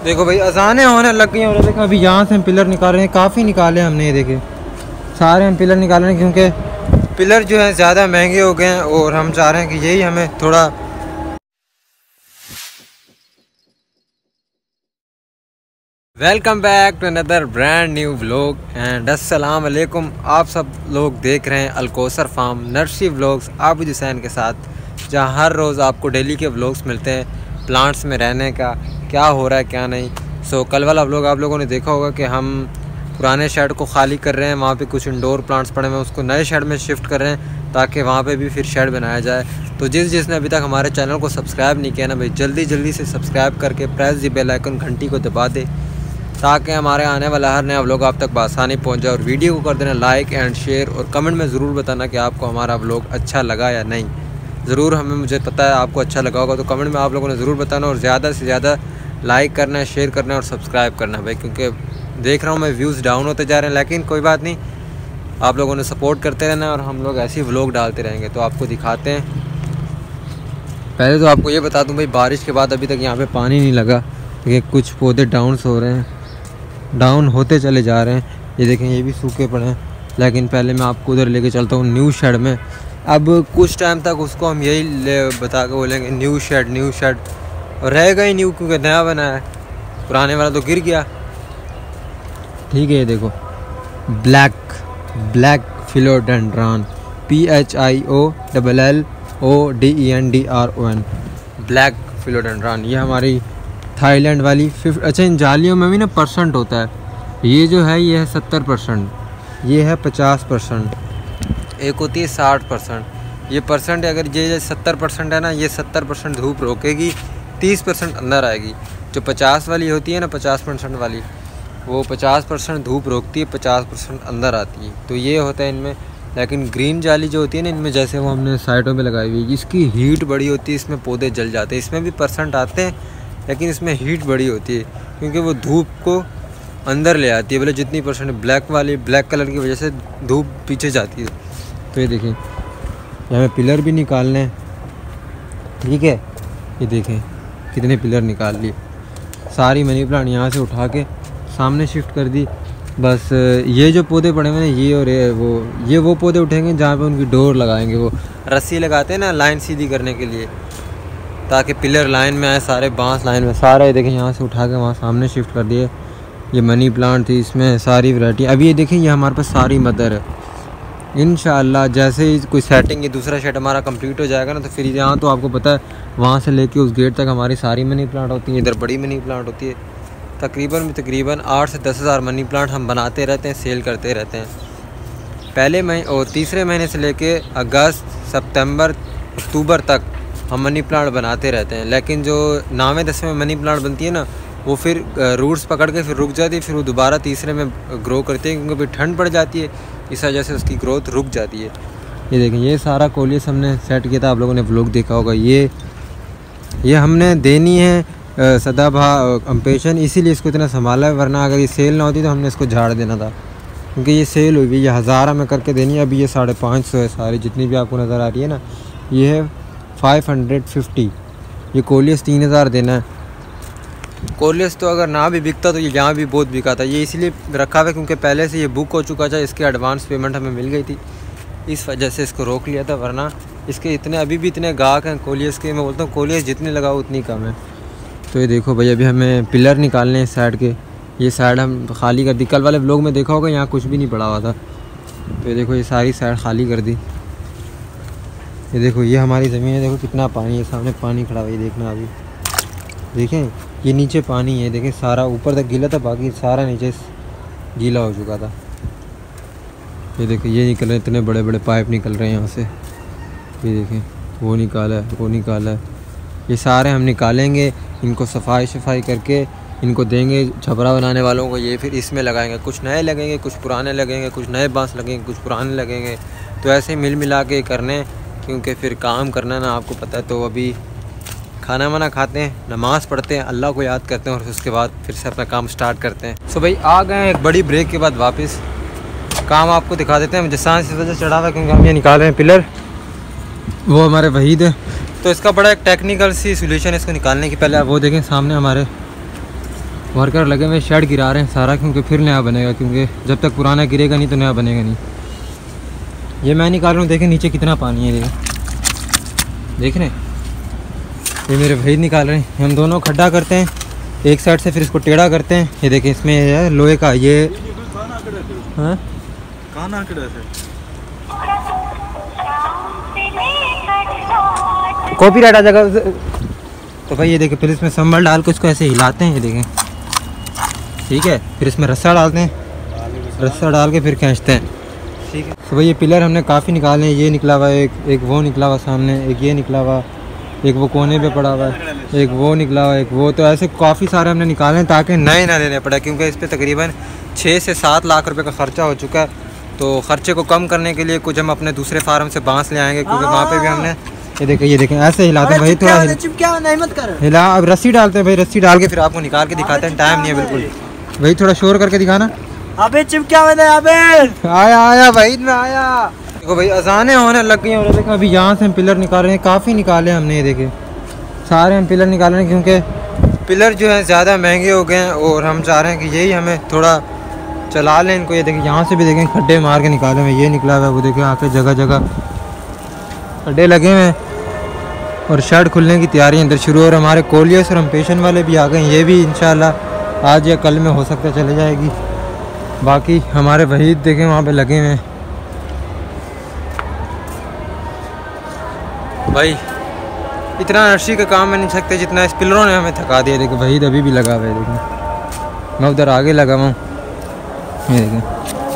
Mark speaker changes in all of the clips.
Speaker 1: देखो भाई अजानें होने लग गई और देखो अभी यहाँ से हम पिलर निकाल रहे हैं, काफ़ी निकाले हमने, ये देखे सारे हम पिलर निकाल रहे हैं क्योंकि पिलर जो है ज़्यादा महंगे हो गए हैं और हम चाह रहे हैं कि यही हमें थोड़ा। Welcome back to another brand new vlog and अस्सलाम वालेकुम। आप सब लोग देख रहे हैं Alkosar farm nursery vlogs Abid Hussain के साथ, जहां हर रोज़ आपको डेली के व्लॉग्स मिलते हैं प्लांट्स में रहने का, क्या हो रहा है क्या नहीं। सो कल वाला व्लॉग आप लोगों ने देखा होगा कि हम पुराने शेड को खाली कर रहे हैं, वहाँ पे कुछ इंडोर प्लांट्स पड़े हुए हैं, उसको नए शेड में शिफ्ट कर रहे हैं ताकि वहाँ पे भी फिर शेड बनाया जाए। तो जिसने अभी तक हमारे चैनल को सब्सक्राइब नहीं किया ना भाई, जल्दी से सब्सक्राइब करके प्रेस द बेल आइकन घंटी को दबा दे ताकि हमारे आने वाला हर नया व्लॉग आप तक बआसानी पहुंच जाए। और वीडियो को कर देना लाइक एंड शेयर और कमेंट में ज़रूर बताना कि आपको हमारा व्लॉग अच्छा लगा या नहीं। ज़रूर मुझे पता है आपको अच्छा लगा होगा, तो कमेंट में आप लोगों ने ज़रूर बताना और ज़्यादा से ज़्यादा लाइक करना है, शेयर करना है और सब्सक्राइब करना है भाई, क्योंकि देख रहा हूँ मैं व्यूज़ डाउन होते जा रहे हैं, लेकिन कोई बात नहीं, आप लोगों ने सपोर्ट करते रहना और हम लोग ऐसे ही व्लॉग डालते रहेंगे। तो आपको दिखाते हैं। पहले तो आपको ये बता दूँ भाई, बारिश के बाद अभी तक यहाँ पे पानी नहीं लगा क्योंकि कुछ पौधे हो रहे हैं, डाउन होते चले जा रहे हैं। ये देखें ये भी सूखे पड़े हैं, लेकिन पहले मैं आपको उधर लेके चलता हूँ न्यू शेड में। अब कुछ टाइम तक उसको हम यही बता के बोलेंगे न्यू शेड, और रहेगा ही न्यू क्योंकि नया बना है, पुराने वाला तो गिर गया। ठीक है, ये देखो black philodendron PHIOLLODENDRON black philodendron. ये हमारी थाईलैंड वाली अच्छा, इन जालियों में भी ना परसेंट होता है। ये जो है ये है 70%, ये है 50%, एक होती है 60%। ये परसेंट अगर ये 70% है ना, ये 70% धूप रोकेगी, 30% अंदर आएगी। जो 50 वाली होती है ना, 50% वाली, वो 50% धूप रोकती है, 50% अंदर आती है। तो ये होता है इनमें। लेकिन ग्रीन जाली जो होती है ना इनमें, जैसे वो हमने साइडों पे लगाई हुई है, इसकी हीट बड़ी होती है, इसमें पौधे जल जाते हैं। इसमें भी परसेंट आते हैं लेकिन इसमें हीट बड़ी होती है क्योंकि वो धूप को अंदर ले आती है। बोले जितनी परसेंट ब्लैक वाली, ब्लैक कलर की वजह से धूप पीछे जाती है। तो ये देखें यहाँ पिलर भी निकालने हैं, ठीक है। ये देखें कितने पिलर निकाल लिए, सारी मनी प्लांट यहाँ से उठा के सामने शिफ्ट कर दी। बस ये जो पौधे पड़े हुए हैं ये और ये वो पौधे उठेंगे जहाँ पे उनकी डोर लगाएंगे, वो रस्सी लगाते हैं ना लाइन सीधी करने के लिए, ताकि पिलर लाइन में आए, सारे बांस लाइन में। सारा ये देखें यहाँ से उठा के वहाँ सामने शिफ्ट कर दिए। ये मनी प्लांट थी, इसमें सारी वैरायटी। अभी ये देखें ये हमारे पास सारी मदर है। इंशाअल्लाह जैसे ही कोई सेटिंग, ये दूसरा शेड हमारा कंप्लीट हो जाएगा ना, तो फिर यहाँ तो आपको पता है वहाँ से लेके उस गेट तक हमारी सारी मनी प्लांट होती है। इधर बड़ी मनी प्लांट होती है। तकरीबन 8 से 10 हज़ार मनी प्लांट हम बनाते रहते हैं, सेल करते रहते हैं। पहले महीने और तीसरे महीने से लेके अगस्त, सितंबर, अक्टूबर तक हम मनी प्लांट बनाते रहते हैं। लेकिन जो 9वें 10वें में मनी प्लांट बनती है ना, वो फिर रूट्स पकड़ के फिर रुक जाती है, फिर वो दोबारा तीसरे में ग्रो करती है क्योंकि फिर ठंड पड़ जाती है, इस वजह से उसकी ग्रोथ रुक जाती है। ये देखें ये सारा कोलियस हमने सेट किया था, आप लोगों ने व्लॉग देखा होगा। ये हमने देनी है सदाबहार अम्पेशन, इसीलिए इसको इतना संभाला है, वरना अगर ये सेल ना होती तो हमने इसको झाड़ देना था क्योंकि ये सेल हुई, ये 1000 में करके देनी है। अभी ये 550 है सारी, जितनी भी आपको नज़र आ रही है ना, ये है 550। ये कोलियस 3000 देना है। कोलियस तो अगर ना भी बिकता तो ये यहाँ भी बहुत बिका था। ये इसलिए रखा हुआ क्योंकि पहले से ये बुक हो चुका था, इसके एडवांस पेमेंट हमें मिल गई थी, इस वजह से इसको रोक लिया था। वरना इसके इतने अभी भी इतने गाहक हैं कोलियस के, मैं बोलता हूँ कोलियस जितने लगाओ उतनी कम है। तो ये देखो भाई, अभी हमें पिलर निकालने हैं इस साइड के। ये साइड हम खाली कर दी, कल वाले व्लॉग में देखा होगा यहाँ कुछ भी नहीं पड़ा हुआ था। तो ये देखो ये सारी साइड खाली कर दी। ये देखो ये हमारी ज़मीन है, देखो कितना पानी है, सामने पानी खड़ा हुआ है, देखना अभी देखें ये नीचे पानी है, देखें सारा ऊपर तक गीला था, बाकी सारा नीचे गीला हो चुका था। ये देखो ये निकल रहे, इतने बड़े बड़े पाइप निकल रहे हैं यहाँ से। ये देखें वो निकाला है, ये सारे हम निकालेंगे, इनको सफाई करके इनको देंगे छपरा बनाने वालों को। ये फिर इसमें लगाएंगे, कुछ नए लगेंगे, कुछ पुराने लगेंगे, कुछ नए बांस लगेंगे, कुछ पुराने लगेंगे। तो ऐसे मिल मिला के करने, क्योंकि फिर काम करना ना आपको पता है। तो अभी खाना वाना खाते हैं, नमाज़ पढ़ते हैं, अल्लाह को याद करते हैं और उसके बाद फिर से अपना काम स्टार्ट करते हैं। सो भाई आ गए एक बड़ी ब्रेक के बाद वापस। काम आपको दिखा देते हैं। मुझे सांस इस वजह से चढ़ा हुआ क्योंकि हम ये निकाल रहे हैं पिलर, वो हमारे वहीद है। तो इसका बड़ा एक टेक्निकल सी सोल्यूशन है इसको निकालने की। पहले आप वो देखें सामने हमारे वर्कर लगे हुए शेड गिरा रहे हैं सारा, क्योंकि फिर नया बनेगा, क्योंकि जब तक पुराना गिरेगा नहीं तो नया बनेगा नहीं। ये मैं निकाल रहा हूँ, देखें नीचे कितना पानी है, देख रहे हैं, ये मेरे भाई निकाल रहे हैं। हम दोनों खड्डा करते हैं एक साइड से, फिर इसको टेढ़ा करते हैं। ये देखें इसमें है लोहे का, ये हाँ कॉपीराइट आ जाएगा। तो भाई ये देखें, फिर इसमें संभल डाल के इसको ऐसे हिलाते हैं, ये देखें, ठीक है। फिर इसमें रस्सा डालते हैं, रस्सा डाल के फिर खींचते हैं, ठीक है। तो भाई ये पिलर हमने काफ़ी निकाले हैं। ये निकला हुआ है, एक वो निकला हुआ सामने, एक ये निकला हुआ, एक वो कोने पे पड़ा हुआ है, एक वो निकला हुआ, एक वो। तो ऐसे काफ़ी सारे हमने निकाले हैं ताकि नए ना लेने पड़े, क्योंकि इस पर तकरीबन 6 से 7 लाख रुपए का ख़र्चा हो चुका है। तो ख़र्चे को कम करने के लिए कुछ हम अपने दूसरे फार्म से बांस ले आएंगे, क्योंकि वहाँ पे भी हमने ये देखें ऐसे हिलाते हैं भाई, थोड़ा हिला। अब रस्सी डालते हैं भाई, रस्सी डाल के फिर आपको निकाल के दिखाते हैं। टाइम नहीं है बिल्कुल भाई, थोड़ा शोर करके दिखाना।
Speaker 2: अबे चिपका
Speaker 1: आया भाई मैं आया। देखो भाई अजानें होने लग गई हैं। देखो अभी यहाँ से हम पिलर निकाल रहे हैं, काफ़ी निकाले हमने, ये देखे सारे हम पिलर निकाल रहे हैं, क्योंकि पिलर जो है ज़्यादा महंगे हो गए हैं और हम चाह रहे हैं कि यही हमें थोड़ा चला लें इनको। ये देखें यहाँ से भी देखें खड्डे मार के निकाले हुए, ये निकला हुआ है, वो देखें आके जगह जगह खड्डे लगे हुए हैं और शर्ट खुलने की तैयारी अंदर शुरू। और हमारे कोलियस और हम पेशन वाले भी आ गए हैं, ये भी इंशाल्लाह आज या कल में हो सकता है चले जाएगी। बाकी हमारे वहीद देखें वहाँ पे लगे हुए हैं भाई। इतना अर्शी का काम में नहीं सकते जितना इस पिलरों ने हमें थका दिया। देखो वहीद अभी भी लगा हुआ है, देखें मैं उधर आगे लगा हुआ हूँ, ये देखें।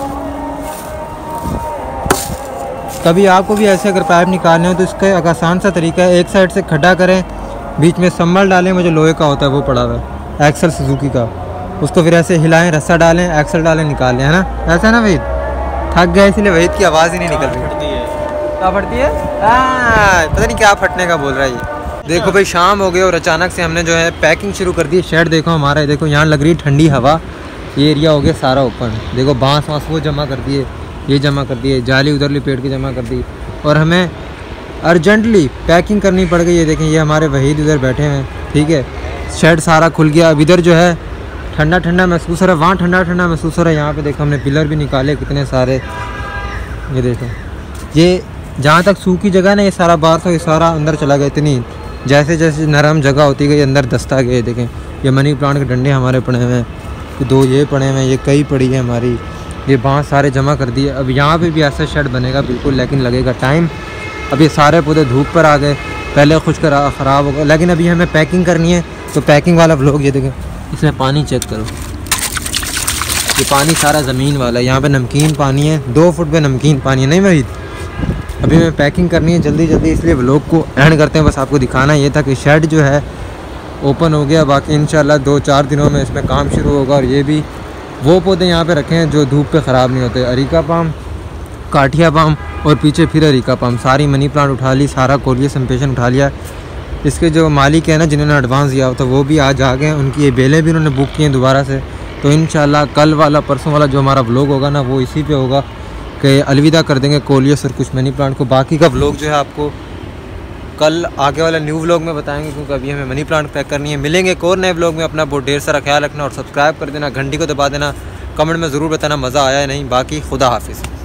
Speaker 1: कभी आपको भी ऐसे अगर पाइप निकालने हो तो इसका एक आसान सा तरीका है, एक साइड से खड्डा करें, बीच में संभल डालें, मुझे लोहे का होता है वो पड़ा हुआ है, एक्सल सुजुकी का, उसको फिर ऐसे हिलाएं, रस्सा डालें, एक्सल डालें, निकाल लें, है ना। ऐसा है ना वहीद, थक गया इसलिए वहीद की आवाज़ ही नहीं निकल रही। क्या फटती है? पता नहीं क्या फटने का बोल रहा है ये। देखो भाई शाम हो गई और अचानक से हमने जो है पैकिंग शुरू कर दी। शेड देखो हमारा, देखो यहाँ लग रही ठंडी हवा, ये एरिया हो गया सारा ओपन। देखो बांस वाँस वो जमा कर दिए, ये जमा कर दिए, जाली उधर लिपेट के जमा कर दी, और हमें अर्जेंटली पैकिंग करनी पड़ गई। ये देखें ये हमारे वहीद इधर बैठे हैं, ठीक है। शेड सारा खुल गया, अब इधर जो है ठंडा ठंडा महसूस हो रहा है, वहाँ ठंडा ठंडा महसूस हो रहा है। यहाँ पे देखो हमने पिलर भी निकाले कितने सारे, ये देखो ये जहाँ तक सूखी जगह ना ये सारा बार था, ये सारा अंदर चला गया। इतनी जैसे जैसे नरम जगह होती गई अंदर दस्ता गए। देखें ये मनी प्लांट के डंडे हमारे पड़े हुए हैं, 2 ये पड़े हुए हैं, ये कई पड़ी है हमारी, ये बाँस सारे जमा कर दिए। अब यहाँ पे भी ऐसा शेड बनेगा बिल्कुल, लेकिन लगेगा टाइम। अब ये सारे पौधे धूप पर आ गए, पहले खुश ख़राब हो गए, लेकिन अभी हमें पैकिंग करनी है। तो पैकिंग वाला व्लॉग ये देखें, इसमें पानी चेक करो, ये पानी सारा ज़मीन वाला है, यहाँ पे नमकीन पानी है, 2 फुट पे नमकीन पानी है। नहीं वहीद, अभी हमें पैकिंग करनी है जल्दी जल्दी, इसलिए व्लॉग को एंड करते हैं। बस आपको दिखाना ये था कि शेड जो है ओपन हो गया। बाकी इंशाल्लाह 2-4 दिनों में इसमें काम शुरू होगा। और ये भी वो पौधे यहाँ पे रखे हैं जो धूप पे ख़राब नहीं होते, अरीका पाम, काठिया पाम, और पीछे फिर अरीका पाम, सारी मनी प्लांट उठा ली, सारा कोलियस इम्पेशन उठा लिया। इसके जो मालिक है ना जिन्होंने एडवांस दिया तो वो भी आज आ गए हैं, उनकी ये बेलें भी उन्होंने बुक की हैं दोबारा से। तो इंशाल्लाह कल वाला परसों वाला जो हमारा व्लॉग होगा ना वो इसी पे होगा कि अलविदा कर देंगे कोलियस और कुछ मनी प्लांट को। बाकी का व्लॉग जो है आपको कल आगे वाला न्यू व्लॉग में बताएंगे, क्योंकि अभी हमें मनी प्लांट पैक करनी है। मिलेंगे एक और नए व्लॉग में। अपना बहुत ढेर सारा ख्याल रखना और सब्सक्राइब कर देना, घंटी को दबा देना, कमेंट में ज़रूर बताना मज़ा आया है नहीं। बाकी खुदा हाफिज़।